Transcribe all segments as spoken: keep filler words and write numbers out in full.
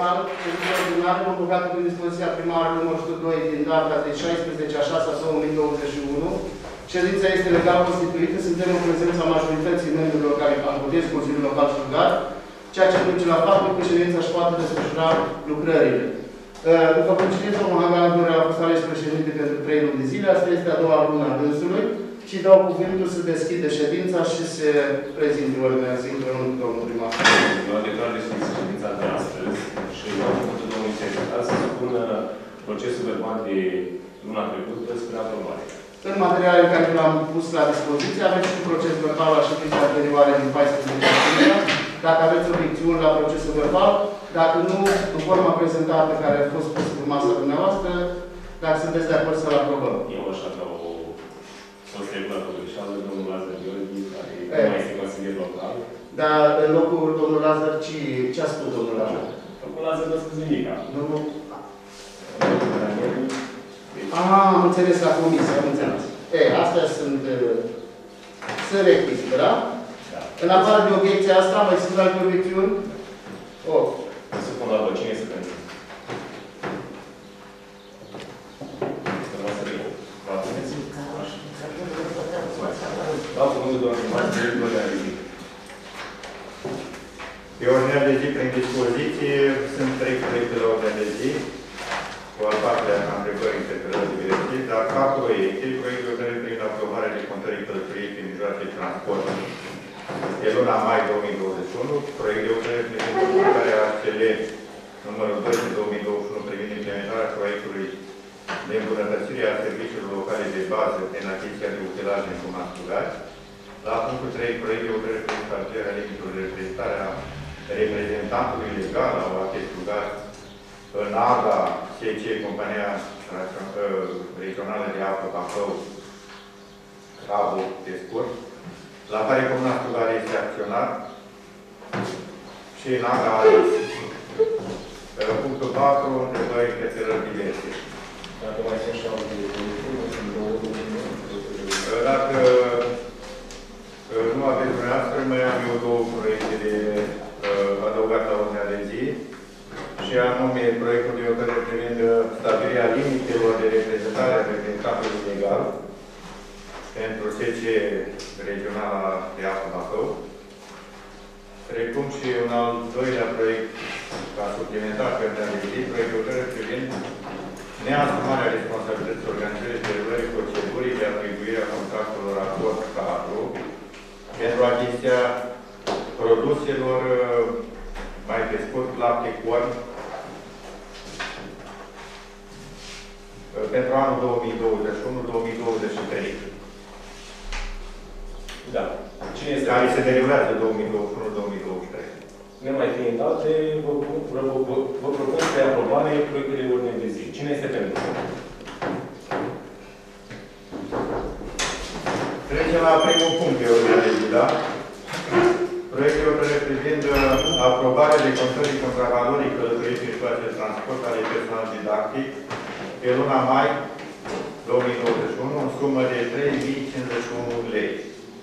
verbal, ședința ordinară, convocată prin dispoziția primară numărul o sută doi din data de șaisprezece a șasea două mii douăzeci și unu. Ședința este legal constituită, suntem în prezența majorității membrilor care alcătuiesc Consiliul Local Strugar, ceea ce duce la faptul că ședința își poate desfășura lucrările. După cum știți, domnul Hagan Durea a fost ales președinte pentru trei luni de zile, asta este a doua lună a dânsului, și dau cuvântul să deschide ședința și să prezinte ordinea zi împreună cu domnul primar. Eu declar deschis ședința de astăzi și am făcut domnul secretar să supună procesul verbal de luna trecută spre aprobare. În materialele care le-am pus la dispoziție, aveți și un proces verbal la ședința anterioare din paisprezece aprilie. Dacă aveți obiecțiuni la procesul verbal, dacă nu, în forma prezentată care a fost pusă pe masa dumneavoastră, dacă sunteți de acord să-l aprobăm. Eu aș avea o fost regulată o greșeală, domnul Lazar Gheorghi, care nu mai este consilier local. Dar în locul domnul Lazar, ce, ce a spus domnul Lazar? Domnul Lazar nu a spus nimica. Domnul... Ah, am înțeles la comisie, am înțeles. Ei, astea sunt... Sunt rectifică, da? Da. În afară de obiecția asta, mai sunt alte obiecțiuni? Oh. Să pun la vă, cine este pentru? Dau cuvântul domnului primar, de ordinea de zi. Pe ordinea de zi, prin dispoziție, sunt trei proiecte la ordinea de zi, cu al patrulea ca întrebări interpelări de directiv, dar ca proiecte, proiectul de ordine prin aprobarea de contării călătoriei prin mijloace de transport de luna mai două mii douăzeci și unu, proiect de ordine prin aprobarea A C L numărul doi din două mii douăzeci și unu privind implementarea proiectului de îmbunătățire a serviciilor locale de bază prin achiziția de utilaje în Comuna Strugați. La punctul trei, proiect de ordine prin stabilirea limitelor de reprezentare a reprezentantului legal la O A T Strugați în A D A C C, Compania Regională de Apă Bacău, Cabo, de scurt, la care Comuna Strugați este acționar și în A D A punctul patru, întrebări interpelări diverse. Dacă mai sunt și alte Dacă nu aveți dumneavoastră, mai am eu două proiecte de uh, adăugat la ordinea de zi, și anume proiectul de hotărâre privind stabilirea limitelor de reprezentare a reprezentantului legal pentru S C Regionala de Apă Bacău, precum și un al doilea proiect ca suplimentar pe ordinea de zi, proiectul de hotărâre privind neasumarea responsabilității organizării derulării procedurii de atribuire a contractelor acord cadru pentru achiziția produselor, mai pe scurt, lapte corn, pentru anul două mii douăzeci și unu două mii douăzeci și trei. Da. Cine este? Care se derulează două mii douăzeci și unu două mii douăzeci și trei. Nemai fiind alte, vă, vă, vă, vă propun spre aprobare proiectul de ordine de zi. Cine este pentru? Trecem la primul punct de ordine de zi, da? Proiectul de ordine privind aprobarea de contării contravalorii călătorii prin mijloace de transport ale personal didactic pe luna mai două mii douăzeci și unu, în sumă de trei mii cincizeci și unu lei.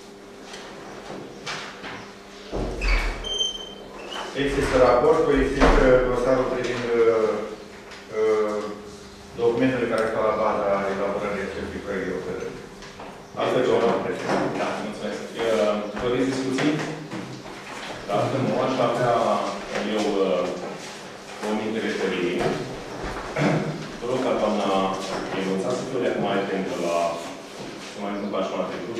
Există raportul, există dosarul privind uh, uh, documentele care stau la baza elaborării acestui proiect de hotărâre. Asta e ceva. Da, mulțumesc. Doriți discuții? Dacă nu, aș avea eu o minte referire. Vă rog ca doamna Ionța să fiu de acum atentă la să mai întâmplă așa la trecut.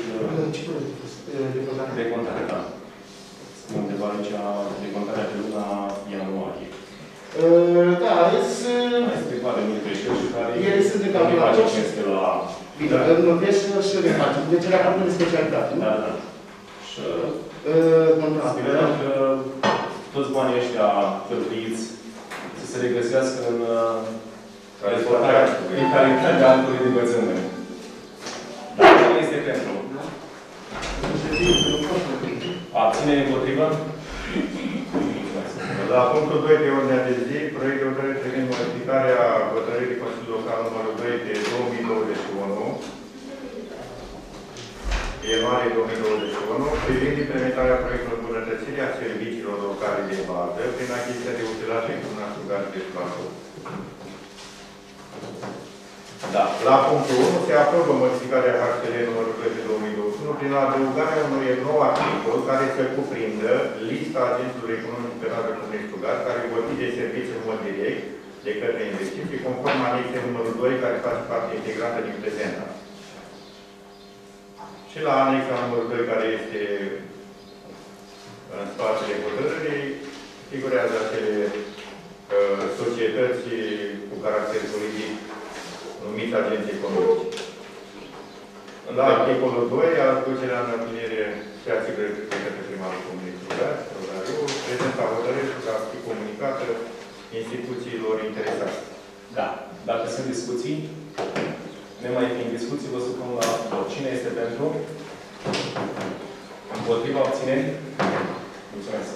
De contare, da. Undeva aici, decontarea pe luna ianuarie. Da, este... Este pare multe greșeli și care... Ele sunt de calculator. Este la... Bine, nu vezi și le facem. Deci era capul de specialitate, nu? Da, da. Și... Sperăm că toți banii ăștia cheltuiți să se regăsească în în calitatea altului de învățământ. Dar cine este pentru? Abținere împotrivă? La punctul doi de ordinea de zi, proiect de hotărâre privind modificarea hotărârii Consiliului Local numărul doi de două mii douăzeci și unu, ianuarie două mii douăzeci și unu, privind implementarea proiectului îmbunătățirii a serviciilor locale de bază prin achiziția de utilaje în comuna Strugar de Bacău. Da. La punctul unu se aprobă modificarea H T L numărul doi pe două mii douăzeci și unu prin adăugarea unui nou articol care să cuprindă lista agenților economici pe perioada Comunei Strugar care vor fi de serviciu în mod direct de către investiții, conform anexei numărul doi, care face parte integrantă din prezenta. Și la anexa numărul doi, care este în spatele hotărârii, figurează acele uh, societăți cu caracter politic numiți agenții economici. La articolul doi, aducerea în împlinire se asigură de către primarul Comunei Strugar, prezenta hotărâre va fi comunicată instituțiilor interesate. Da. Dacă sunt discuții, nemai fiind discuții, vă supun la vot. Cine este pentru? Împotriva abținerii? Mulțumesc.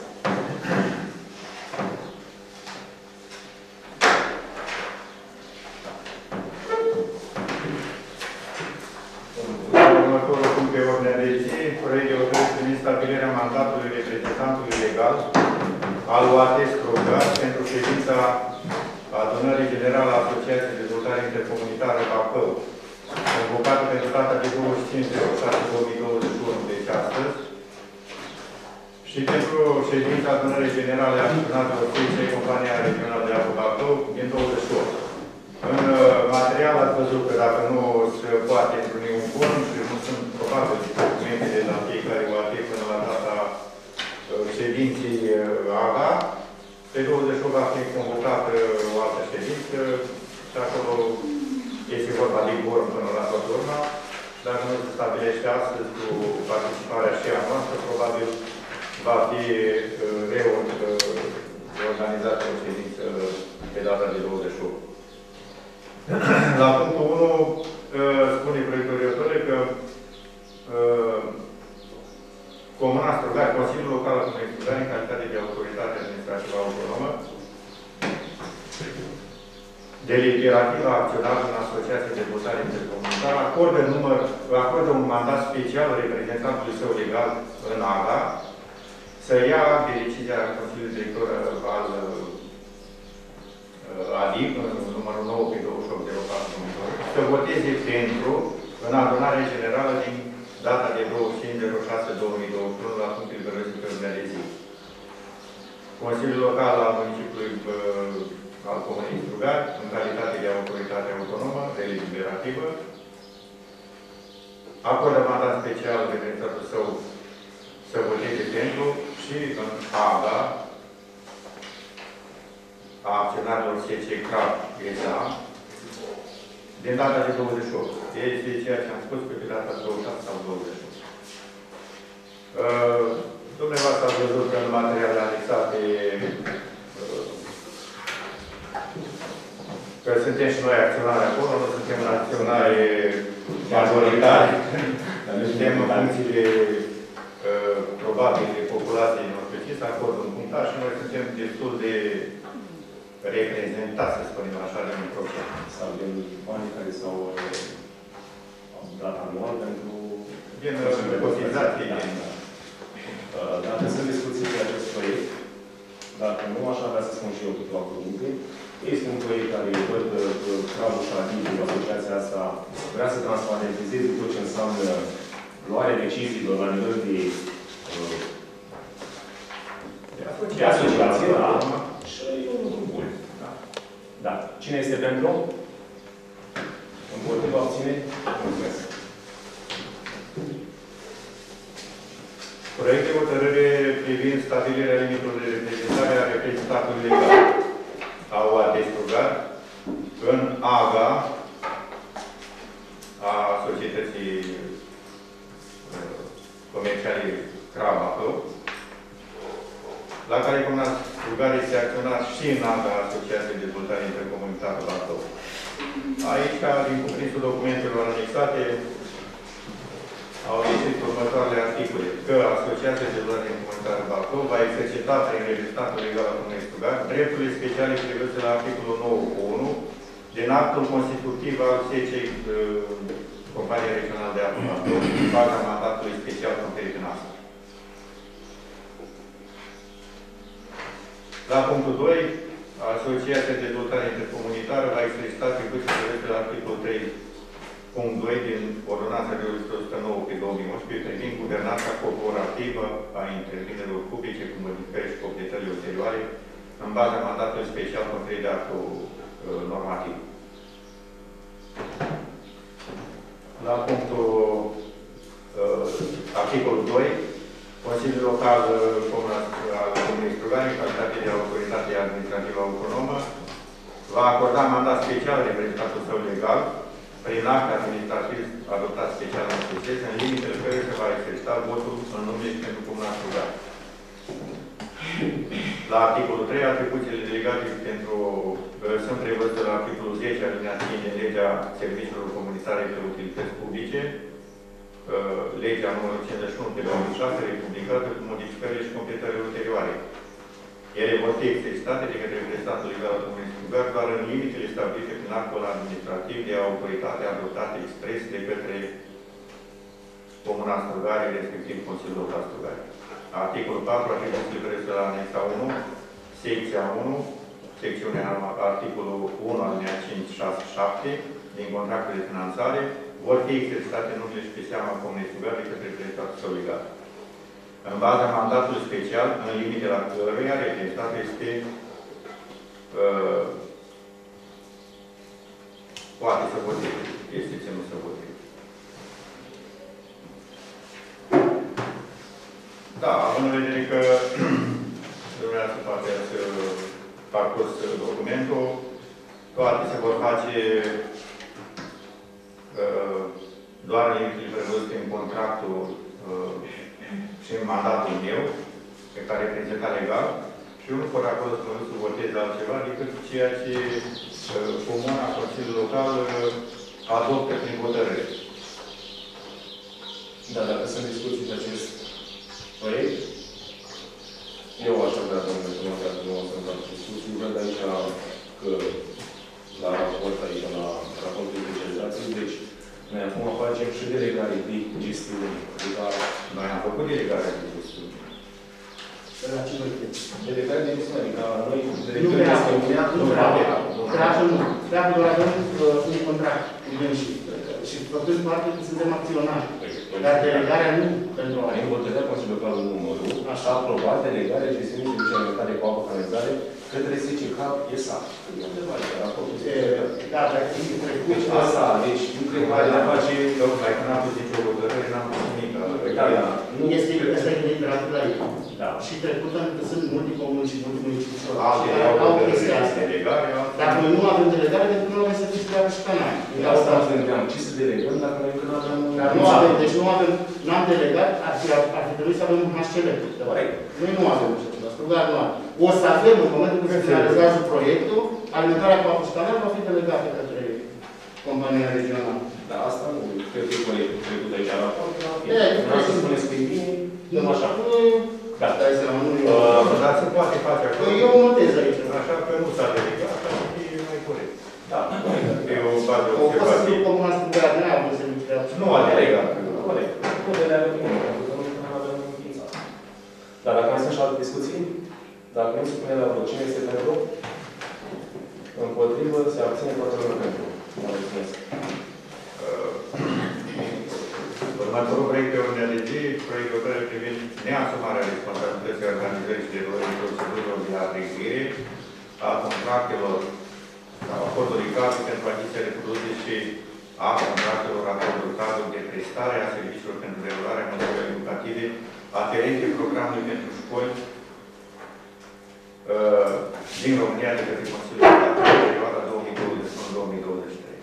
Următorul punct pe ordinea de zi, proiect de hotărâre privind stabilirea mandatului reprezentantului legal al U A T Strugar pentru ședința Adunării Generale a Asociației de Dezvoltare Intercomunitară Bacău, convocată pentru data de douăzeci și cinci șase două mii douăzeci și unu, deci astăzi, și pentru ședința Adunării Generale a Acționarilor Publice, Compania Regională de Apă Bacău, din douăzeci și opt. În material ați văzut că dacă nu se poate întruni un form și nu sunt probabil documente de la fiecare U A T până la data ședinții A G A, pe douăzeci și opt va fi convocată o altă ședință și acolo este vorba de quorum până la toată urma. Dacă nu se stabilește astăzi cu participarea și a noastră, probabil va fi reorganizată o ședință pe data de douăzeci și opt. La punctul unu spune proiectul de hotărâre că Comuna Strugar, Consiliul Local al Comunei Strugar, în calitate de autoritate administrativă autonomă, deliberativă acționară în Asociația de Dezvoltare Intercomunitară, acordă, număr, acordă un mandat special reprezentantului său legal în A G A să ia de decizia Consiliului Director al A D I P, numărul nouă pe douăzeci și opt zero patru, să voteze pentru în adunarea generală din data de douăzeci și cinci zero șase două mii douăzeci și unu la punctul liberării pe ordinea de zi. Consiliul Local al Municipiului uh, al Comunei Strugar, în calitate de autoritate autonomă, deliberativă, acordă mandat special reprezentantul său să voteze pentru și în A G A a acționarilor S C C R A B S A din data de douăzeci și opt. Este ceea ce am spus pe data de douăzeci și șase sau douăzeci și opt. Uh, dumneavoastră ați văzut că în materiale anexate uh, că suntem și noi acționari acolo, nu suntem acționari majoritari, suntem în funcție de uh, probabil de populației noastre, să acordă un punctaj și noi suntem destul de reprezentați, să spunem așa, de un proces. Sau din banii care s-au dat anual pentru din cotizații. Da. Dacă sunt discuții pe acest proiect, dacă nu, așa vrea să spun și eu câteva cuvinte. Este un proiect care văd Crabul și Adin din asociația asta vrea să transparentizeze tot ce înseamnă luarea deciziilor la nivel de de asociație, da? Și e un lucru bun. Da. Da. Cine este pentru? Împotriva abține? Mulțumesc. Proiect de hotărâre privind stabilirea limitelor de reprezentare a reprezentantului legal a U A T Strugar în A G A a Societății Comerciale C R A B Bacău, la care Comuna Strugar este acționat și în A G A Asociația de Dezvoltare Intercomunitară Bacău. Aici, din cuprinsul documentelor anexate, au ieșit următoarele articole. Că Asociația de Dezvoltare Intercomunitară Bacău va exercita prin reprezentantul legal al Comunei Strugar drepturile speciale prevăzute la articolul nouă punct unu din actul constitutiv al S C Compania Regională de Apă Bacău, în baza mandatului special conferit în asta. La punctul doi, Asociația de Dezvoltare Intercomunitară va exista atribuții prevăzute la articolul trei punct doi din Ordonanța de o sută nouă pe două mii unsprezece privind guvernanța corporativă a întreprinderilor publice cu modificări și completări ulterioare în baza mandatului special conferit de actul uh, normativ. La punctul uh, articolul doi, Consiliul Local Comunal al Comunei Strugani, în calitate de autoritate administrativă autonomă, va acorda mandat special reprezentantul său legal prin act administrativ adoptat special în acest sens, în limitele care se va exercita votul în numele pentru Comuna Strugani. La articolul trei, atribuțiile delegate pentru, sunt prevăzute la articolul zece alineat cinci din legea serviciilor comunitare de utilități publice, legea numărul cincizeci și unu pe două mii șase, republicată cu modificările și completările ulterioare. Ele vor fi exercitate de către reprezentantul legal al Comunei Strugari doar în limitele stabilite prin actul administrativ de autoritate adoptate expres de către Comuna Strugari, respectiv Consiliul Local Strugari. Articolul patru, atribuțiile prevăzute la anexa unu, secția unu, secțiunea articolul unu, alinea cinci, șase, șapte, din contractul de finanțare, vor fi exercitate în numele și pe seama Comunei Strugari de către reprezentantul său legal. În baza mandatului special, în limitele la căruia reprezentatul este uh, poate să voteze, este ținut să voteze. Da, având în vedere că dumneavoastră poate să parcurs documentul, toate se vor face uh, doar în limitele prevăzute în contractul uh, și în mandatul meu, pe care reprezentat legal, și eu nu pot acolo să mă duc să votez altceva decât ceea ce uh, Comuna, Consiliul Local uh, adoptă prin hotărâre. Da, dacă sunt discuții de acest proiect, eu aș avea, domnule, că nu vreau să nu o să fac discuții, văd aici că la raport, aici la raportul de specializații, deci noi acum facem și delegare de gestiune. Noi am făcut delegare de gestiune. La ce vă știți? Delegare de gestiune, adică noi Nu vrea, nu vrea, nu dragă nu. Dragă doar avem un contract cu dânsii. Și făcând parte că suntem acționari. Dar delegarea nu pentru a... În hotărârea Consiliului Local numărul Așa. a aprobat delegarea gestiunii de duce cu apă canalizare către S C K E S A. E undeva aici, raportul. Da, dar e trecut. Asta, deci, nu cred că mai la face... Tocmai că n-am pus nicio hotărâre, n-am pus nimic. Da, da. Este asta e literatura aici. Da. Și trecută, că sunt multe comuni și multe municipii. Alte au hotărâre, delegare, dacă noi nu avem delegare, pentru că nu avem să fiți treabă și ca noi. De asta am gândeam, ce să delegăm dacă noi încă nu avem... Dar nu avem, deci nu avem, n-am delegat, ar fi, ar fi trebuit să avem un H C L. Noi nu avem așa ceva, Strugari nu avem. O să avem, în momentul în care se realizează proiectul, alimentarea cu apă și canal va fi delegată către compania regională. Da, asta nu, cred că e proiectul trecut aici la raport. E, vreau să spuneți că e bine, dăm așa. Da, stai seama, nu e... Dar se poate face acolo. Eu notez aici. Așa că nu s-a delegat, așa e mai corect. Da, e o bază O fost să observativă. fiu Comuna Strugari, nu avem serviciu de altceva. Nu a delegat. corect. Puterea de bine, pentru că nu avem înființat. Dar dacă mai sunt și alte discuții, dacă nu se pune la vot, cine este pentru? Împotrivă, se abține toată lumea pentru. Vă mulțumesc. Următorul proiect de ordine de zi, proiectul care privind neasumarea responsabilității organizării și derulării procedurilor de atribuire a contractelor sau acordului cadru pentru achiziția de produse și a contractelor acordului cadru de prestare a serviciilor pentru derularea măsurilor educative aferente programului pentru școli uh, din România de către Consiliul Local în perioada două mii douăzeci și unu două mii douăzeci și trei.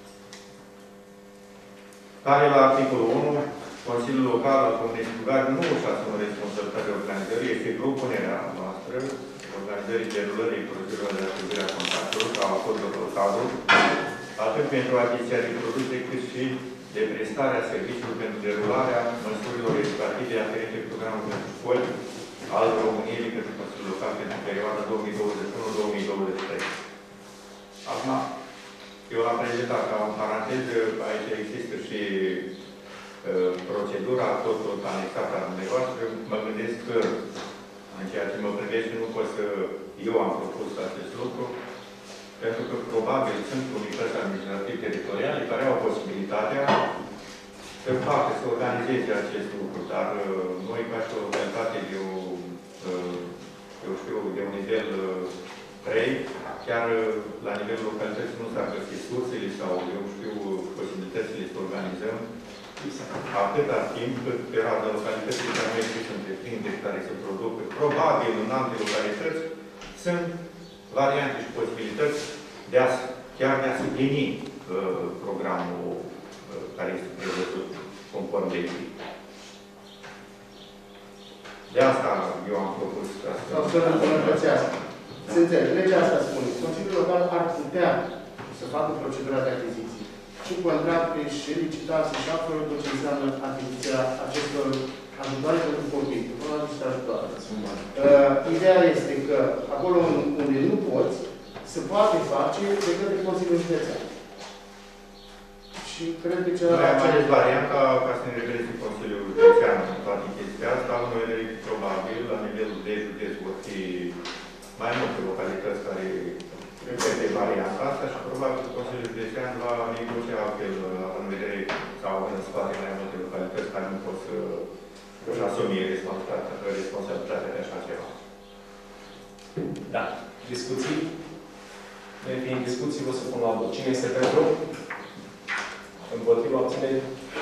Care la articolul unu, Consiliul Local al Comunei Strugari nu își asumă responsabilitatea organizării, este propunerea noastră, organizării derulării procedurilor de atribuire a contractelor sau acordurilor cadru, atât pentru achiziția de produse, cât și de prestarea serviciilor pentru derularea măsurilor educative aferente programului pentru școli al României de către Consiliul Local pentru perioada două mii douăzeci și unu două mii douăzeci și trei. Acum, eu l-am prezentat ca în paranteză, aici există și uh, procedura, tot, tot anexată a dumneavoastră. Mă gândesc că, în ceea ce mă privește, de ce nu pot să... Eu am propus acest lucru, pentru că probabil sunt unități administrative teritoriale care au posibilitatea să facă, să organizeze acest lucru, dar noi, ca și o localitate de o, eu știu, de un nivel trei, chiar la nivelul localității nu s-ar găsi sursele sau, eu știu, posibilitățile să organizăm atâta timp cât pe rada localității care nu există întreprinderi care se produc. Probabil în alte localități sunt variante și posibilități de a, chiar de a suplini uh, programul uh, care este prevăzut conform legii. De asta eu am propus asta. Sau să îmbunătățească. Să înțeleg, legea asta spune. Consiliul Local ar putea să facă procedura de achiziție și contracte și licitații și absolut tot ce înseamnă achiziția acestor ajutoare pentru copii. Probabil și ajutoare. Uh, ideea este că acolo unde nu poți, se poate face de către Consiliul Județean. Și cred că celălalt... Noi am ales varianta ca să ne reprezinte Consiliul Județean în toată chestia asta. Unul e probabil, la nivelul de județ vor fi mai multe localități care repete varianta asta și probabil că Consiliul Județean va negocia altfel, în vedere sau în spate mai multe localități care nu pot să își asumi responsabilitatea de așa ceva. Da. Discuții? Ne fiind discuții, vă să pun la vot. Cine este pentru? Împotriva obținerii?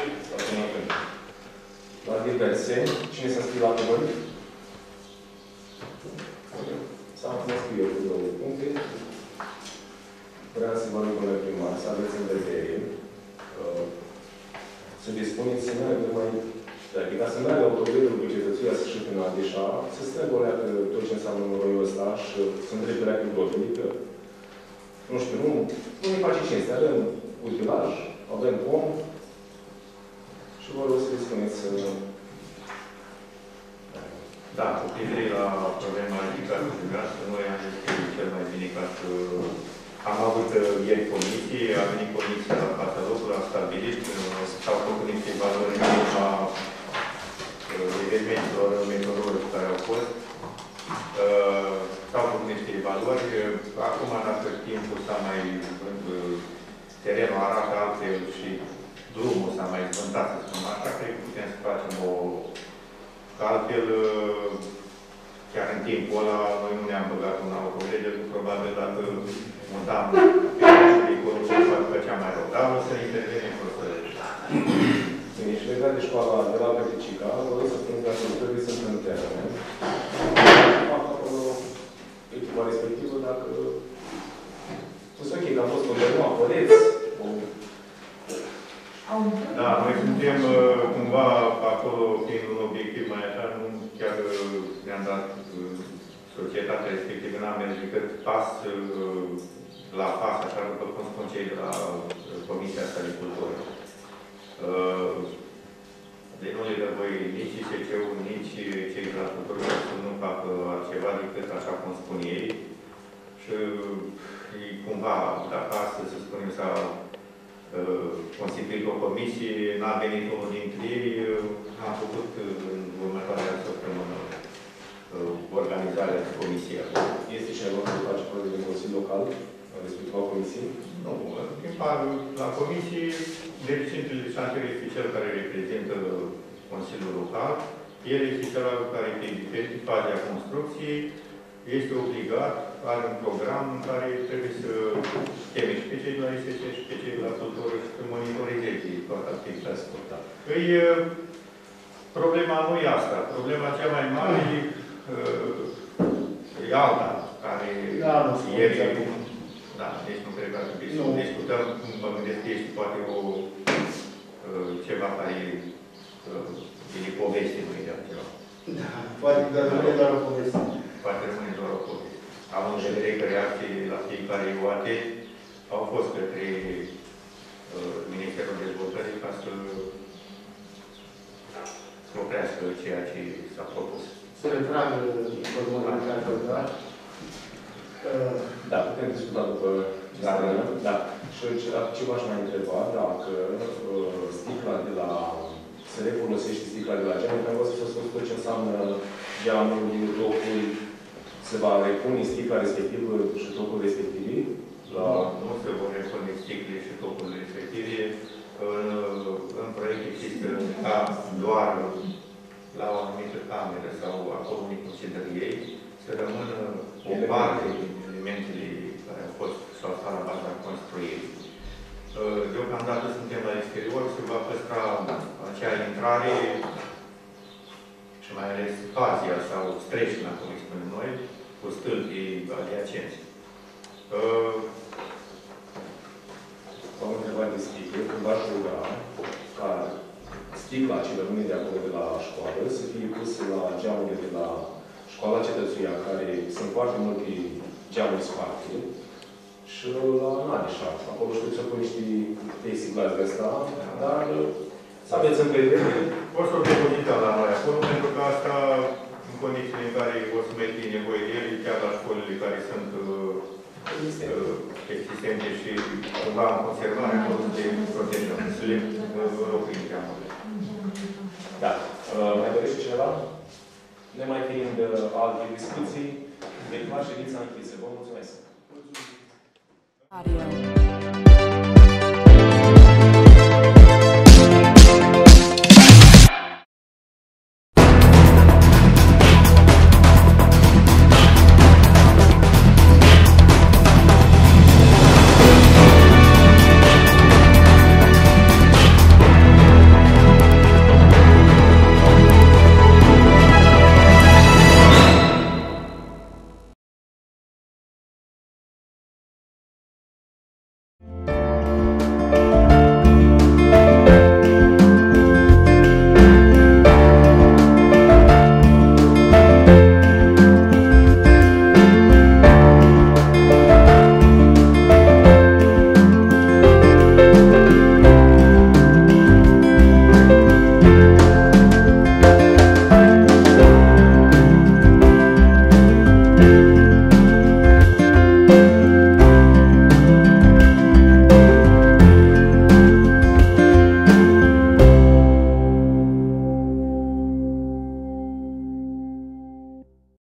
La diverse. Cine s-a scris la cuvânt? S-a înscris eu cu două puncte. Vreau să vă rog, domnule primar, să aveți în vedere să dispuneți să meargă mai... Adică ca să meargă automobilul cu cetățuia să și până Adișa, să străgoleacă tot ce înseamnă noroiul ăsta și să îndrepte leacă globului, că nu știu, nu, nu ne face cinste. Avem utilaj, avem pom și vă rog să dispuneți să... Da, cu privire la problema ridicată de gazdă, noi am zis că e cel mai bine ca să... Am avut ieri comisie, a venit comisia la fața locului, a stabilit, s-au făcut niște valori în urma evenimentelor meteorologice care au fost. S-au făcut niște evaluări. Acum, dacă timpul s-a mai... terenul arată altfel și drumul s-a mai zvântat, să spunem așa, cred că putem să facem o... Că altfel, chiar în timpul ăla, noi nu ne-am băgat un autovege, probabil dacă montam pericolul să făcea mai rău. Dar o să intervenim cu să... Bine, și legat de școala de la Peticica, vă rog să spuneți dacă trebuie să sunt în teren. Fac acolo echipa respectivă dacă... Spus ok, că am fost undeva, apăreți. Da, noi suntem cumva acolo, fiind un obiectiv mai așa, nu chiar ne-am dat societatea respectivă, n-am mers decât pas la pas, așa după cum spun cei de la Comisia asta de Cultură. Deci nu le dă voi nici I C C-ul, nici cei de la Cultură să nu facă altceva decât așa cum spun ei. Și cumva, dacă astăzi, să spunem, s-a constituit o comisie, n-a venit unul dintre ei, am făcut în următoarea săptămână organizarea comisiei. Este cineva care face proiect de Consiliu Local, respectiv la comisie? Nu. La comisie, președintele șantier este cel care reprezintă Consiliul Local, el este cel care este diferite faze a construcției, este obligat, are un program în care trebuie să cheme și pe cei de la I S C și pe cei de la Cultură și să monitorizeze toată activitatea. Păi, problema nu e asta. Problema cea mai mare e alta, care ieri... Da, deci nu cred că ar trebui să discutăm. Mă gândesc că este poate o ceva care e poveste, nu e altceva. Da, poate că rămâne doar o poveste. Poate rămâne doar o poveste. Am în vedere că reacții la fiecare ioate au fost către uh, Ministerul Dezvoltării ca să, să oprească ceea ce s-a propus. Să retragă formula care a Da, putem discuta după Zarnă. Da. Și ce v-aș mai întreba, dacă uh, sticla de la... se refolosește sticla de la geam, pentru că să spun tot ce înseamnă geamul, locul, se va repune sticla respectivă și topul respectiv? La... Nu se vor repune sticle și topurile respective. În, în proiect există ca doar la o anumită cameră sau acolo unde consideră ei, să rămână o parte din elementele care au fost sau stat la baza construirii. Deocamdată suntem la exterior, se va păstra acea intrare și mai ales fazia sau streșina, cum îi spunem noi, cu stâlpii adiacenți. Am întrebat de sticle, când v-aș ruga ca sticla ce rămâne de acolo de la școală să fie pusă la geamurile de la școala cetățuia, care sunt foarte multe geamuri sparte, și la Nadișa. Acolo știu să pun niște plexiglas de ăsta, dar să aveți încredere. O să o depozităm la noi acolo, pentru că asta, în condițiile în care o să mai fie nevoie de ele, chiar la școlile care sunt existente și cumva în conservare, o să le protejăm, să le înlocuim geamurile. Da. Mai dorește cineva? Nemai fiind alte discuții, declar ședința închisă. Vă mulțumesc! Audio.